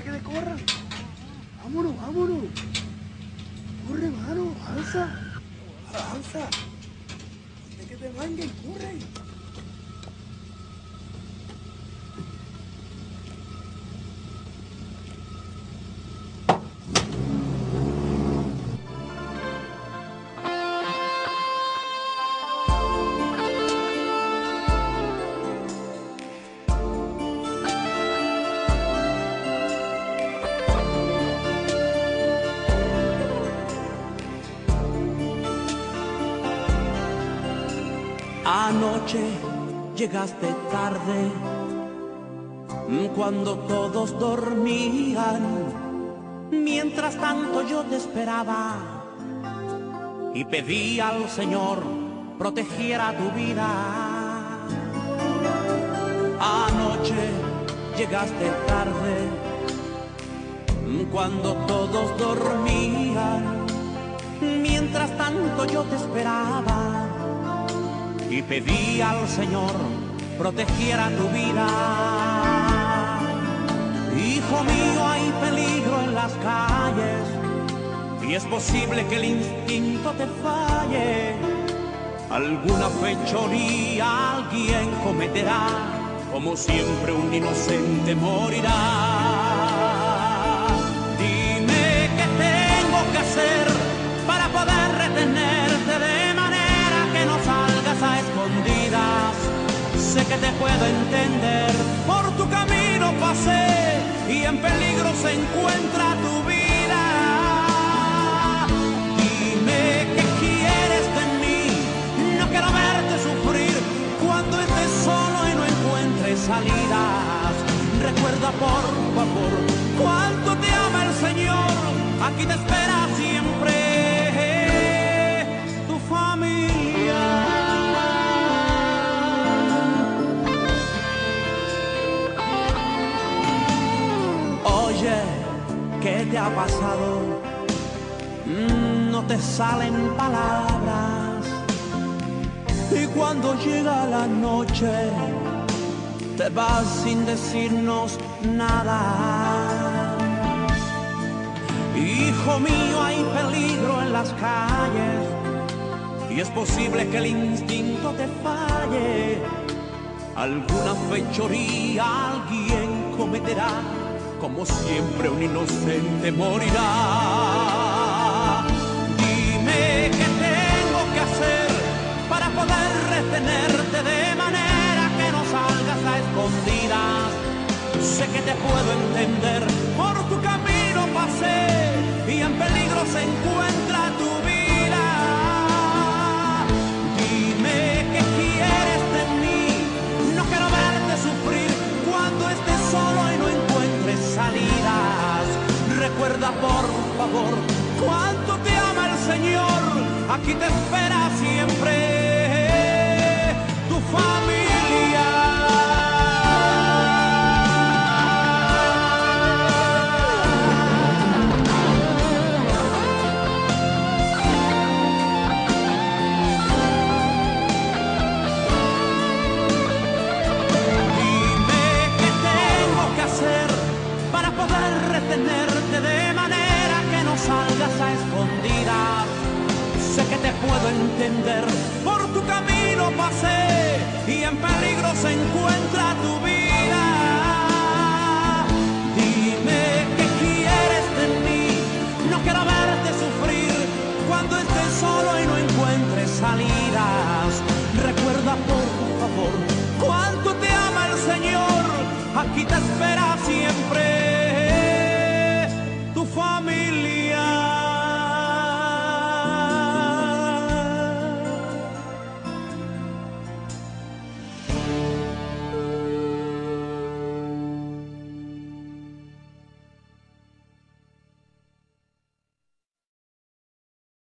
que te corran. Vámonos, vámonos. Corre, mano, alza. Alza. De que te manguen, corre. Anoche llegaste tarde, cuando todos dormían. Mientras tanto yo te esperaba y pedí al Señor protegiera tu vida. Anoche llegaste tarde, cuando todos dormían. Mientras tanto yo te esperaba y pedí al Señor protegiera tu vida. Hijo mío, hay peligro en las calles y es posible que el instinto te falle. Alguna fechoría alguien cometerá, como siempre un inocente morirá. Dime qué tengo que hacer para poder retenerte de manera que no salgas a escondidas. Sé que te puedo entender, por tu camino pasé y en peligro se encuentra tu vida. Dime qué quieres de mí, no quiero verte sufrir cuando estés solo y no encuentres salidas. Recuerda por favor cuánto te ama el Señor, aquí te espera siempre tu familia. Oye, ¿qué te ha pasado? No te salen palabras y cuando llega la noche te vas sin decirnos nada. Hijo mío, hay peligro en las calles y es posible que el instinto te falle. Alguna fechoría alguien cometerá, como siempre un inocente morirá. Dime qué tengo que hacer para poder retenerte de manera que no salgas a escondidas. Sé que te puedo entender, por tu camino pasé y en peligro se encuentra tu vida. Dime qué quieres de mí, no quiero verte sufrir cuando estés solo y no encuentres salidas. Recuerda por favor cuánto te ama el Señor, aquí te espera siempre tu familia. Retenerte de manera que no salgas a escondidas. Sé que te puedo entender, por tu camino pasé y en peligro se encuentra tu vida. Dime qué quieres de mí, no quiero verte sufrir cuando estés solo y no encuentres salida.